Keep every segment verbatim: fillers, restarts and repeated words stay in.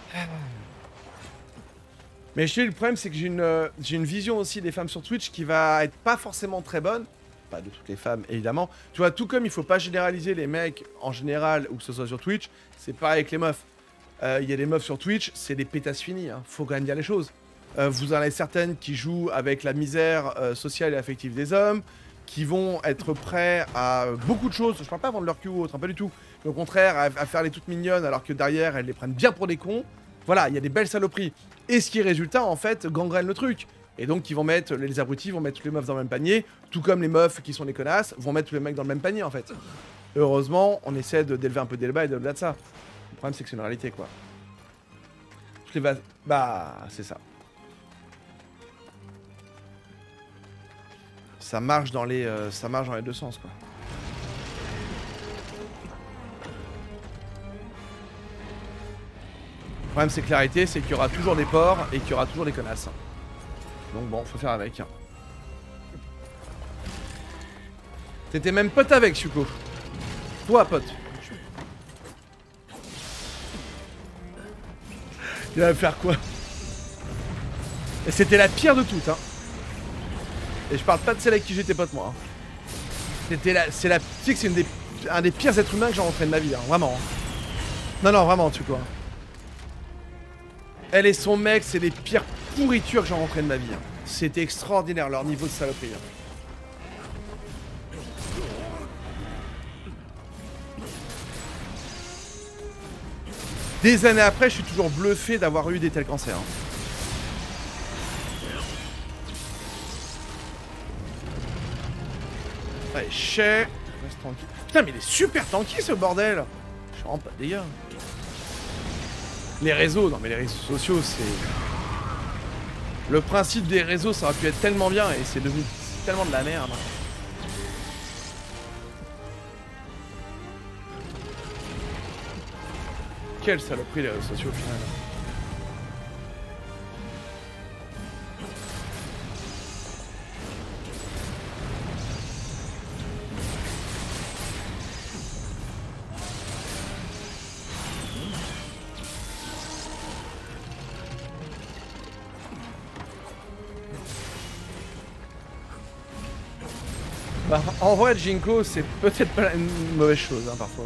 Mais je te dis, le problème, c'est que j'ai une, euh, j'ai une vision aussi des femmes sur Twitch qui va être pas forcément très bonne. Pas de toutes les femmes, évidemment. Tu vois, tout comme il faut pas généraliser les mecs en général, ou que ce soit sur Twitch, c'est pareil avec les meufs. Il euh, y a des meufs sur Twitch, c'est des pétasses finies, hein. Faut quand même dire les choses. Euh, vous en avez certaines qui jouent avec la misère euh, sociale et affective des hommes, qui vont être prêts à beaucoup de choses. Je parle pas vendre leur cul ou autre, hein, pas du tout. Mais au contraire, à, à faire les toutes mignonnes, alors que derrière, elles les prennent bien pour des cons. Voilà, il y a des belles saloperies. Et ce qui est résultat, en fait, gangrène le truc. Et donc, ils vont mettre, les abrutis vont mettre toutes les meufs dans le même panier, tout comme les meufs qui sont des connasses vont mettre tous les mecs dans le même panier, en fait. Heureusement, on essaie d'élever un peu des débats et de-delà de ça. Le problème, c'est que c'est une réalité, quoi. Je les va... Bah, c'est ça. Ça marche dans les, euh, ça marche dans les deux sens, quoi. Le problème, c'est que la réalité, c'est qu'il y aura toujours des porcs et qu'il y aura toujours des connasses. Donc bon, faut faire avec. T'étais même pote avec, Suko. Toi, pote. Il va faire quoi? Et c'était la pire de toutes, hein. Et je parle pas de celle avec qui j'étais pote, moi. Hein. C'était la... C'est la... Tu sais que c'est une des... un des pires êtres humains que j'ai rencontré de ma vie, hein. Vraiment. Hein. Non, non, vraiment, tu vois. Elle et son mec, c'est les pires pourritures que j'ai rencontrées de ma vie. Hein. C'était extraordinaire, leur niveau de saloperie. Hein. Des années après, je suis toujours bluffé d'avoir eu des tels cancers. Hein. Allez, chais. Reste tranquille. Putain, mais il est super tanky ce bordel. Je suis vraiment pas dégâts. Les réseaux, non mais les réseaux sociaux, c'est... Le principe des réseaux, ça aurait pu être tellement bien et c'est devenu tellement de la merde. Quelle saloperie les réseaux sociaux au final. Bah, en vrai, Jinko, c'est peut-être pas une mauvaise chose, hein, parfois.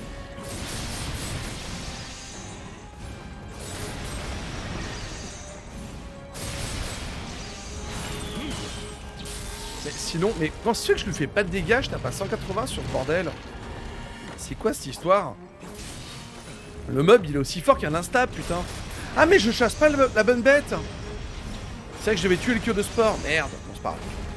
Mais sinon, mais penses-tu que je lui fais pas de dégâts? Je tape à cent quatre-vingts sur ce bordel. C'est quoi cette histoire? Le mob, il est aussi fort qu'un insta, putain. Ah, mais je chasse pas le, la bonne bête. C'est vrai que je devais tuer le cure de sport. Merde, bon, c'est pas grave.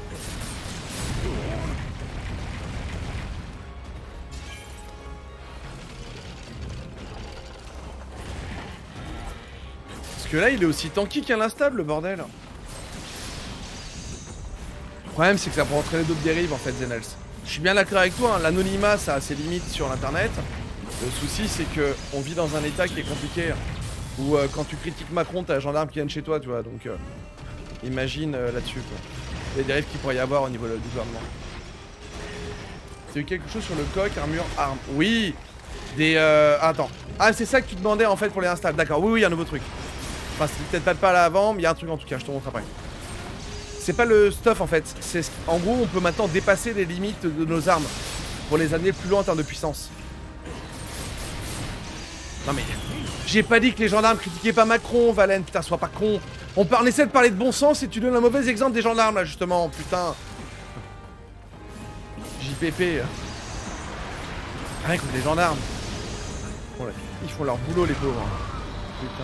Parce que là, il est aussi tanky qu'un instable, le bordel. Le problème, c'est que ça peut entraîner d'autres dérives, en fait, Zenels. Je suis bien d'accord avec toi, hein, l'anonymat, ça a ses limites sur l'internet. Le souci, c'est que on vit dans un état qui est compliqué. Où euh, quand tu critiques Macron, t'as un gendarme qui vient chez toi, tu vois. Donc, euh, imagine euh, là-dessus, quoi. Les dérives qu'il pourrait y avoir au niveau du gouvernement. T'as eu quelque chose sur le coq, armure, arme. Oui. Des... Euh... Attends. Ah, c'est ça que tu demandais, en fait, pour les instables. D'accord, oui, oui, il y a un nouveau truc. Enfin, c'est peut-être pas le pas là avant, mais il y a un truc en tout cas, je te montre après. C'est pas le stuff en fait, c'est en gros on peut maintenant dépasser les limites de nos armes pour les amener plus loin en termes de puissance. Non mais, j'ai pas dit que les gendarmes critiquaient pas Macron, Valen, putain, sois pas con. On, on essaie de parler de bon sens et tu donnes un mauvais exemple des gendarmes là justement, putain. J P P. Rien contre les gendarmes. Ils font leur boulot les pauvres. Putain.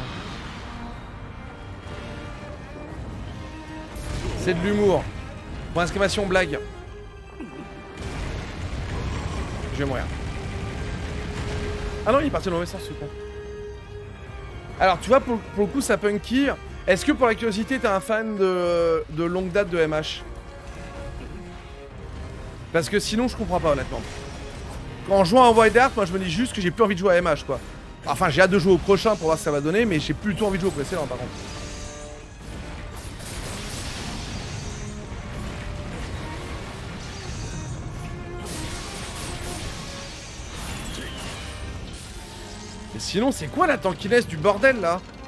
C'est de l'humour. Point exclamation blague. Je vais mourir. Ah non, il est parti dans le mauvais sens, ce con. Alors, tu vois, pour, pour le coup, ça punky. Est-ce que pour la curiosité, t'es un fan de, de longue date de M H? Parce que sinon, je comprends pas, honnêtement. Quand en jouant à Wild Art, moi, je me dis juste que j'ai plus envie de jouer à M H, quoi. Enfin, j'ai hâte de jouer au prochain pour voir ce que ça va donner, mais j'ai plus du tout envie de jouer au précédent, par contre. Sinon, c'est quoi la tankiness du bordel là?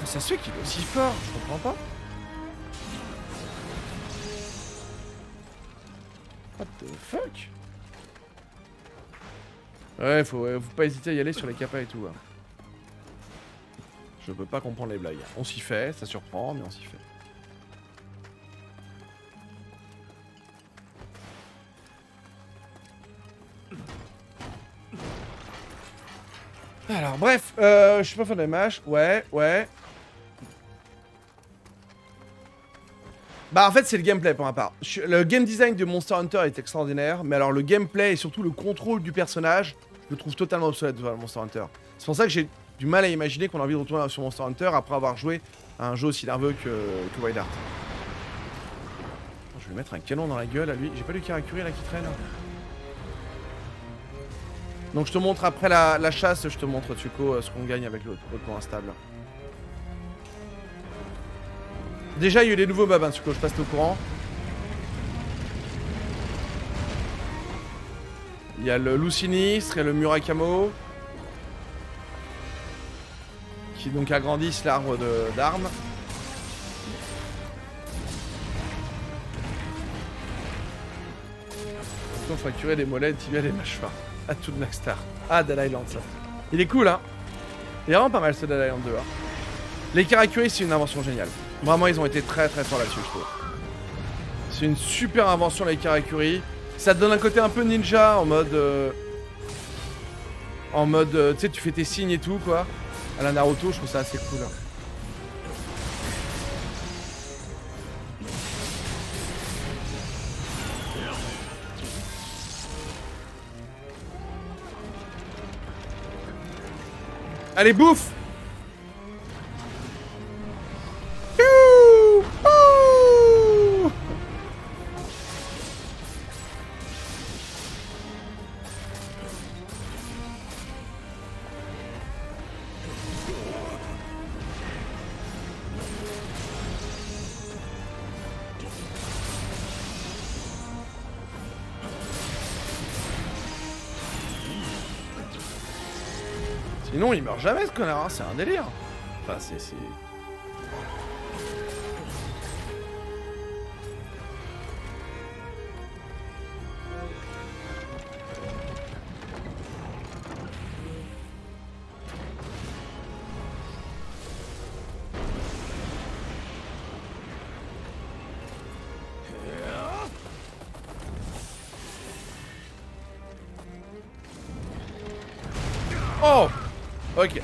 Ça se fait qu'il est aussi fort, je comprends pas. What the fuck? Ouais, faut, ouais, faut pas hésiter à y aller sur les capas et tout. Hein. Je peux pas comprendre les blagues. On s'y fait, ça surprend, mais on s'y fait. Alors bref, euh, je suis pas fan des matchs. Ouais, ouais. Bah en fait c'est le gameplay pour ma part. Le game design de Monster Hunter est extraordinaire, mais alors le gameplay et surtout le contrôle du personnage, je le trouve totalement obsolète dans Monster Hunter. C'est pour ça que j'ai du mal à imaginer qu'on a envie de retourner sur Monster Hunter après avoir joué à un jeu aussi nerveux que, que Wild Heart. Je vais lui mettre un canon dans la gueule à lui. J'ai pas lu Karakuri là qui traîne. Donc je te montre après la, la chasse, je te montre Tsuko ce qu'on gagne avec l'autre point instable. Déjà il y a eu des nouveaux mobs, hein, Tsuko, je passe au courant. Il y a le loup sinistre et le Murakamo. Qui donc agrandissent l'arbre d'armes. On fracturer des mollets, tibia des mâchoires. À tout de Nagstar. Ah, Dead Island, ça. Il est cool, hein. Il est vraiment pas mal ce Dead Island deux. Hein. Les Karakuri, c'est une invention géniale. Vraiment, ils ont été très très forts là-dessus, je trouve. C'est une super invention, les Karakuri. Ça te donne un côté un peu ninja, en mode... Euh... En mode, euh, tu sais, tu fais tes signes et tout, quoi. À la Naruto, je trouve ça assez cool. Hein. Allez, bouffe! Ouh, ouh. Sinon, il meurt jamais ce connard, hein. C'est un délire. Enfin, c'est... Oh! Ok.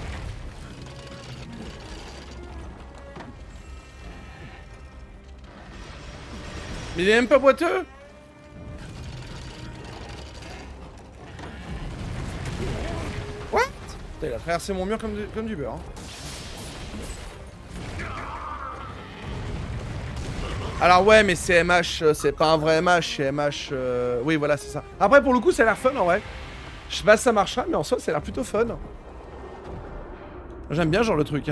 Mais il est même pas boiteux. What? Putain, il a traversé mon mur comme du, comme du beurre. Hein. Alors ouais, mais c'est M H, c'est pas un vrai M H, c'est M H... Euh... Oui, voilà, c'est ça. Après, pour le coup, ça a l'air fun, en vrai. Je sais pas si ça marchera, mais en soi, ça a l'air plutôt fun. J'aime bien genre le truc.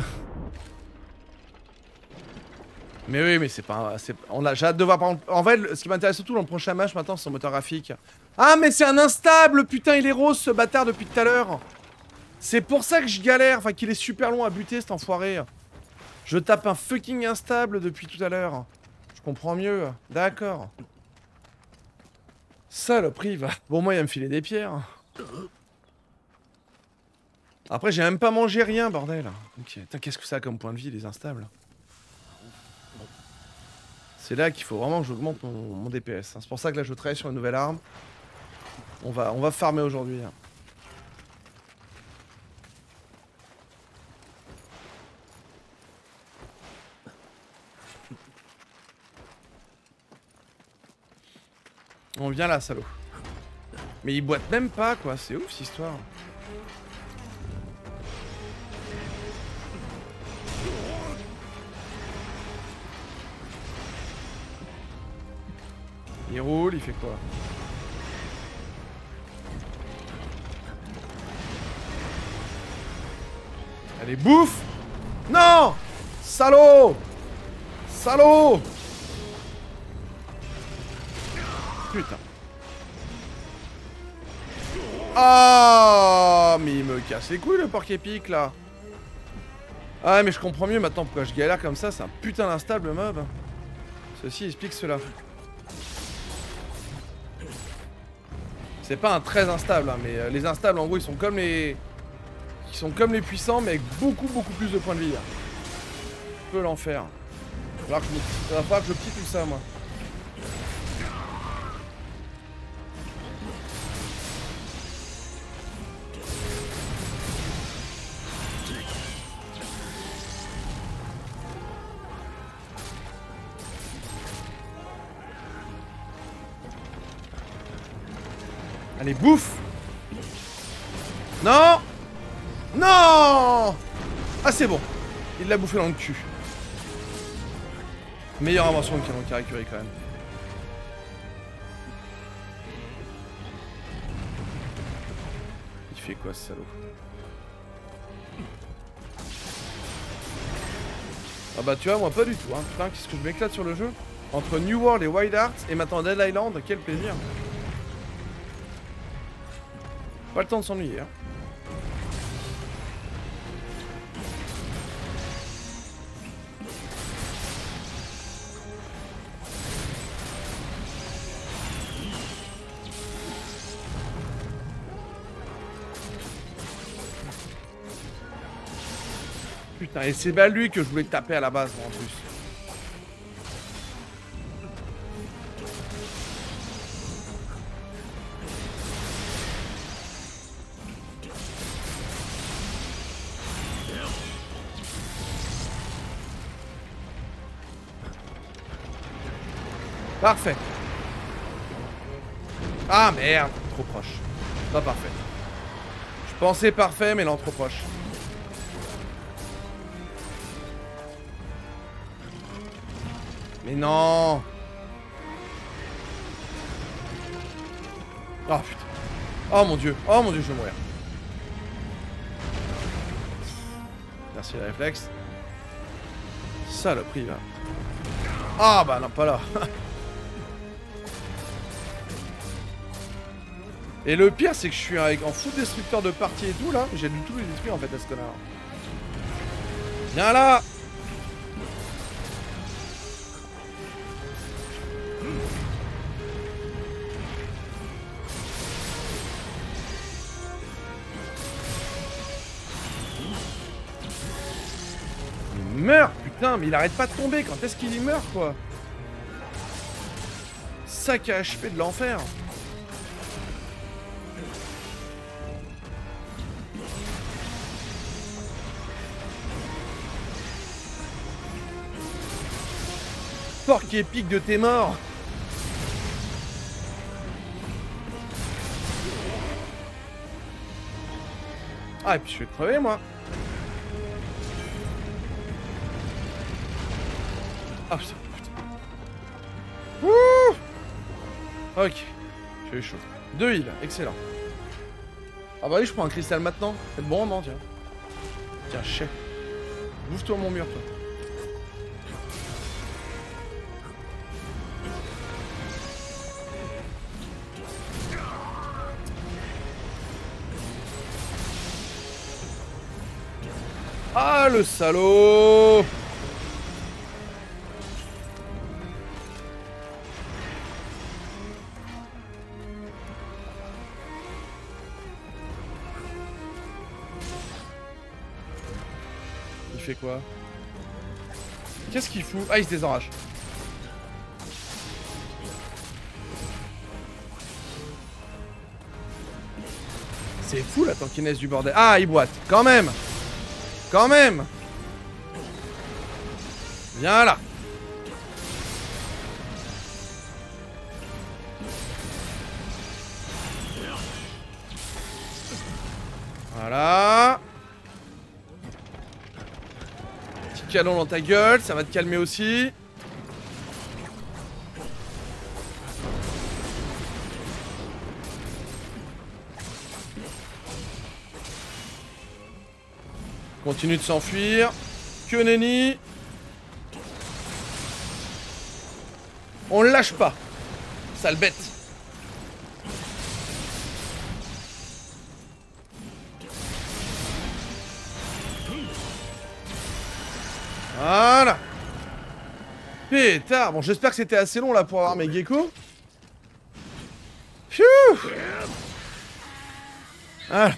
Mais oui, mais c'est pas... On a... J'ai hâte de voir par exemple... En vrai, ce qui m'intéresse surtout dans le prochain match maintenant, c'est son moteur graphique. Ah, mais c'est un instable. Putain, il est rose ce bâtard depuis tout à l'heure. C'est pour ça que je galère. Enfin, qu'il est super long à buter cet enfoiré. Je tape un fucking instable depuis tout à l'heure. Je comprends mieux. D'accord. Saloperie, va. Bon, moi, il va me filer des pierres. Après, j'ai même pas mangé rien, bordel. Ok. Qu'est-ce que ça a comme point de vie, les instables? C'est là qu'il faut vraiment que j'augmente mon, mon D P S. C'est pour ça que là, je travaille sur une nouvelle arme. On va, on va farmer aujourd'hui. On vient là, salaud. Mais il boite même pas, quoi. C'est ouf, cette histoire. Il roule, il fait quoi? Allez, bouffe! Non! Salaud! Salaud! Putain. Ah, mais il me casse les couilles le porc épic là. Ah mais je comprends mieux maintenant pourquoi je galère comme ça, c'est un putain d'instable mob. Ceci explique cela. C'est pas un très instable, hein, mais euh, les instables en gros ils sont comme les... Ils sont comme les puissants mais avec beaucoup beaucoup plus de points de vie. Hein. Je peux l'enfer. Il va falloir que je petite tout ça moi. Allez, bouffe! Non! Non! Ah, c'est bon. Il l'a bouffé dans le cul. Meilleure invention de canon Karakuri quand même. Il fait quoi ce salaud? Ah bah tu vois, moi pas du tout. Hein. Putain, qu'est-ce que je m'éclate sur le jeu. Entre New World et Wild Hearts et maintenant Dead Island, quel plaisir. Pas le temps de s'ennuyer. Hein. Putain, et c'est pas lui que je voulais taper à la base, moi, en plus. Parfait. Ah merde, trop proche. Pas parfait. Je pensais parfait, mais non, trop proche. Mais non. Oh putain. Oh mon dieu. Oh mon dieu, je vais mourir. Merci le réflexe. Saloperie là. Ah bah non, pas là. Et le pire, c'est que je suis avec, en full destructeur de partie et tout là. J'ai du tout les détruire en fait à ce connard. Viens là. Il meurt, putain, mais il arrête pas de tomber. Quand est-ce qu'il y meurt quoi? Sac à H P de l'enfer. Porc épique de tes morts. Ah et puis je vais crever moi. Ah putain, putain. Ouh. Ok. J'ai eu chaud. Deux heals, excellent. Ah bah oui, je prends un cristal maintenant. C'est bon, non, tiens. Tiens, chais. Bouffe-toi mon mur, toi. Ah le salaud! Il fait quoi? Qu'est-ce qu'il fout? Ah, il se désenrage. C'est fou la tankiness du bordel. Ah, il boite. Quand même! Quand même! Viens là! Voilà! Petit canon dans ta gueule, ça va te calmer aussi. Continue de s'enfuir. Que nenni. On le lâche pas. Sale bête. Voilà. Pétard. Bon, j'espère que c'était assez long là pour avoir mes geckos. Pfiou. Voilà.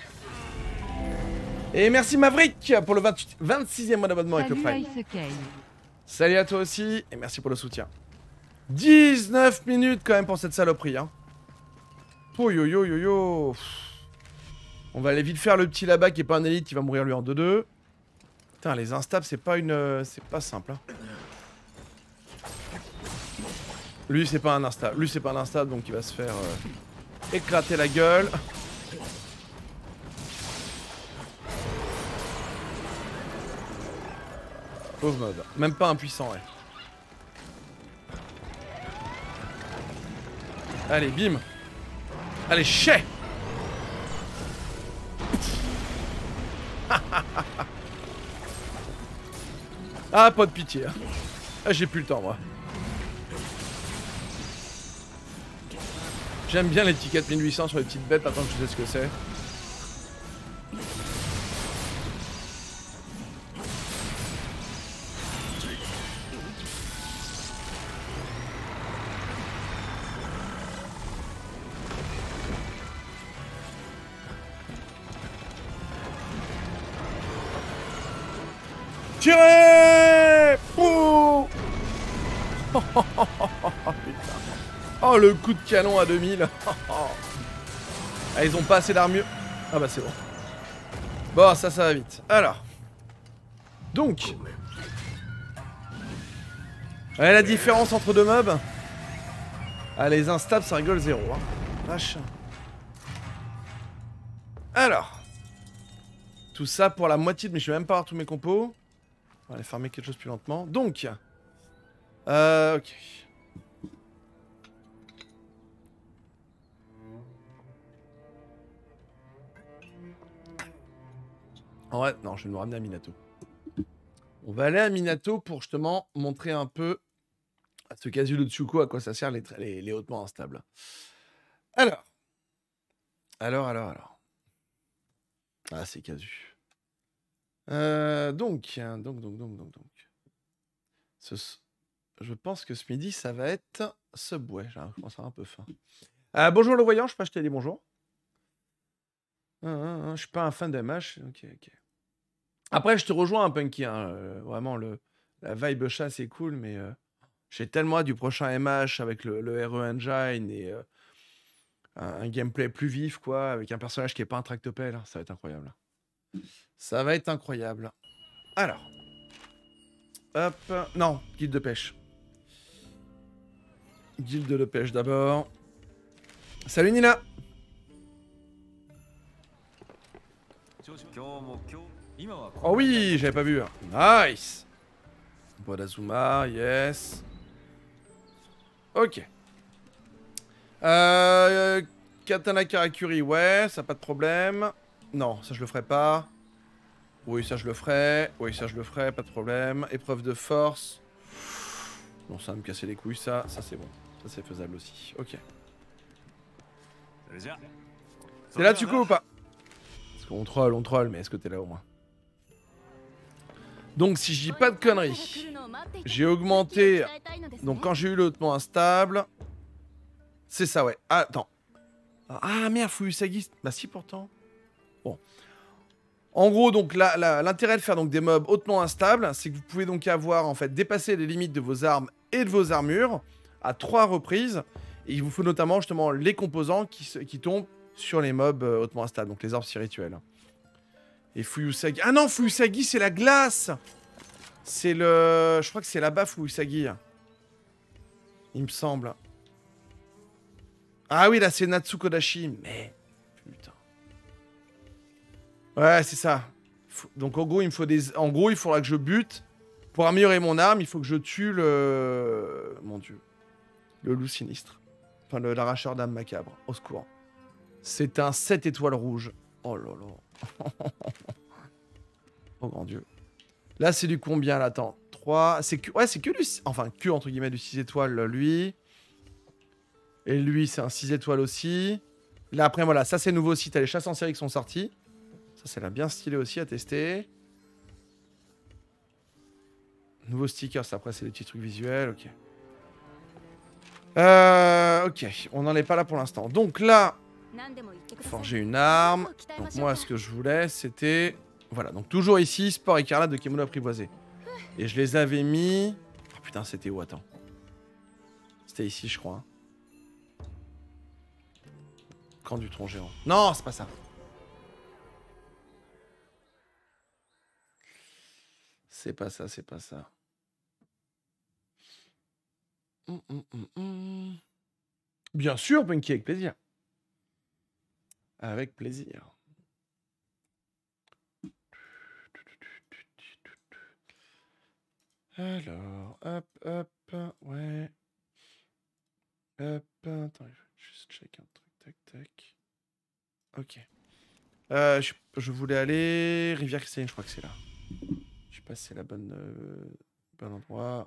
Et merci Maverick pour le vingt-huit vingt-sixième mois d'abonnement avec le Prime. Salut à toi aussi et merci pour le soutien. dix-neuf minutes quand même pour cette saloperie. Hein. Oh yo yo yo yo. On va aller vite faire le petit là-bas qui est pas un élite, il va mourir lui en deux deux. Putain, les instables, c'est pas une... Euh, c'est pas simple. Hein. Lui, c'est pas un instable. Lui, c'est pas un instable, donc il va se faire euh, éclater la gueule. Pauvre mob. Même pas impuissant, ouais. Allez, bim. Allez, chais. Ah, pas de pitié. Hein. Ah, j'ai plus le temps, moi. J'aime bien les petits quatre mille huit cents sur les petites bêtes, attends que je sais ce que c'est. Tirez! Oh, putain. Oh, le coup de canon à deux mille. Ah, ils ont pas assez d'armure. Ah bah c'est bon. Bon, ça, ça va vite. Alors. Donc. Ouais, la différence entre deux mobs. Ah, les instables, ça rigole zéro. Hein. Vache. Alors. Tout ça pour la moitié de... Mais je vais même pas avoir tous mes compos. On va aller farmer quelque chose plus lentement. Donc. Euh, ok. Ouais, non, je vais nous ramener à Minato. On va aller à Minato pour justement montrer un peu à ce Kazu de Tsuko à quoi ça sert les, les, les hautement instables. Alors. Alors, alors, alors. Ah, c'est Kazu. Euh, donc, donc, donc, donc, donc, donc. Ce, je pense que ce midi, ça va être Subway. Je commence à avoir un peu faim. Euh, bonjour le voyant, je peux acheter des bonjours. Ah, ah, ah, je suis pas un fan de M H. Ok, ok. Après, je te rejoins un Punky. Hein. Euh, vraiment, le, la vibe chat, c'est cool, mais euh, j'ai tellement hâte du prochain M H avec le, le R E Engine et euh, un, un gameplay plus vif, quoi, avec un personnage qui est pas un tractopelle. Ça va être incroyable. Ça va être incroyable. Alors. Hop. Non, guilde de pêche. Guilde de pêche d'abord. Salut Nina. Oh oui, j'avais pas vu. Nice. Bodazuma, yes. Ok. Euh, Katana Karakuri, ouais, ça pas de problème. Non, ça je le ferai pas. Oui, ça je le ferai. Oui, ça je le ferai, pas de problème. Épreuve de force. Non, ça va me casser les couilles, ça. Ça c'est bon. Ça c'est faisable aussi. Ok. T'es là, Tsuko, ou pas? Parce qu'on troll, on troll, mais est-ce que t'es là au moins? Donc, si je dis pas de conneries, j'ai augmenté. Donc, quand j'ai eu le hautement instable. C'est ça, ouais. Ah, attends. Ah merde, Fuyusagi. Bah, si, pourtant. Bon. En gros, donc l'intérêt de faire donc des mobs hautement instables, c'est que vous pouvez donc avoir en fait dépasser les limites de vos armes et de vos armures à trois reprises. Et il vous faut notamment justement les composants qui, qui tombent sur les mobs euh, hautement instables, donc les arbres spirituels. Et Fuyusagi... Ah non, Fuyusagi, c'est la glace. C'est le... Je crois que c'est là-bas, Fuyusagi. Il me semble. Ah oui, là, c'est Natsukodashi. Mais... Putain. Ouais, c'est ça. Donc en gros, il me faut des... En gros, il faudra que je bute. Pour améliorer mon arme, il faut que je tue le... Mon dieu. Le loup sinistre. Enfin, l'arracheur d'âme macabre. Au secours. C'est un sept étoiles rouges. Oh là là. Oh grand dieu. Là, c'est du combien, là? Attends. trois... C'est que... Ouais, c'est que du... Enfin, que, entre guillemets, du six étoiles, lui. Et lui, c'est un six étoiles aussi. Là, après, voilà. Ça, c'est nouveau aussi. T'as les chasses en série qui sont sorties. Ça, c'est là bien stylé aussi à tester. Nouveau sticker, ça après c'est des petits trucs visuels, ok. Euh, ok, on n'en est pas là pour l'instant. Donc là, forger une arme. Donc moi, ce que je voulais, c'était... Voilà, donc toujours ici, sport écarlate de Kemono apprivoisé. Et je les avais mis... Oh putain, c'était où? Attends. C'était ici, je crois. Hein. Camp du tronc géant. Non, c'est pas ça. C'est pas ça, c'est pas ça. Hum, hum, hum, hum. Bien sûr, Punky, avec plaisir. Avec plaisir. Alors, hop, hop, ouais. Hop, attends, juste check un truc, tac, tac. Ok. Euh, je, je voulais aller... Rivière Cristalline, je crois que c'est là. Je sais pas si c'est la bonne... Euh, bon endroit.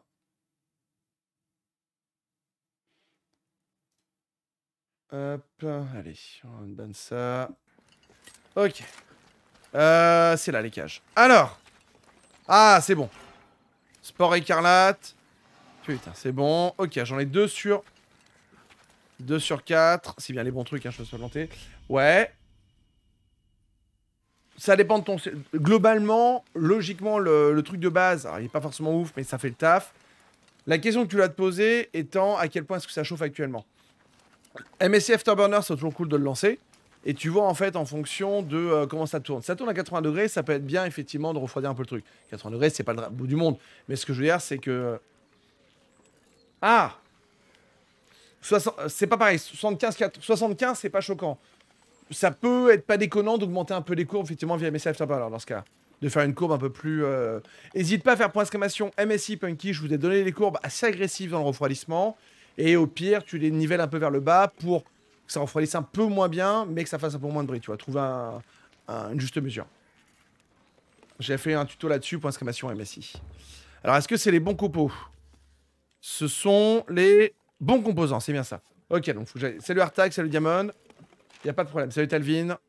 Hop, allez, on donne ça. Ok. Euh, c'est là, les cages. Alors. Ah, c'est bon. Sport écarlate. Putain, c'est bon. Ok, j'en ai deux sur... deux sur quatre. C'est bien les bons trucs, hein, je me suis planté. Ouais. Ça dépend de ton... Globalement, logiquement, le, le truc de base, alors, il n'est pas forcément ouf, mais ça fait le taf. La question que tu vas te poser étant à quel point est-ce que ça chauffe actuellement. M S I Afterburner, c'est toujours cool de le lancer. Et tu vois en fait en fonction de euh, comment ça tourne. Ça tourne à quatre-vingts degrés, ça peut être bien effectivement de refroidir un peu le truc. quatre-vingts degrés, c'est pas le bout du monde. Mais ce que je veux dire, c'est que... Ah C'est pas pareil, soixante-quinze, soixante-quinze c'est pas choquant. Ça peut être pas déconnant d'augmenter un peu les courbes effectivement via M S I Afterburner dans ce cas. De faire une courbe un peu plus... Euh... N'hésite pas à faire point d'exclamation M S I Punky, je vous ai donné les courbes assez agressives dans le refroidissement. Et au pire, tu les nivelles un peu vers le bas pour que ça refroidisse un peu moins bien, mais que ça fasse un peu moins de bruit, tu vois. Trouver un, un, une juste mesure. J'ai fait un tuto là-dessus, point d'exclamation M S I. Alors, est-ce que c'est les bons copeaux? Ce sont les bons composants, c'est bien ça. Ok, donc faut que j'aille... Salut Artag, salut Diamond. Y a pas de problème. Salut Talvin.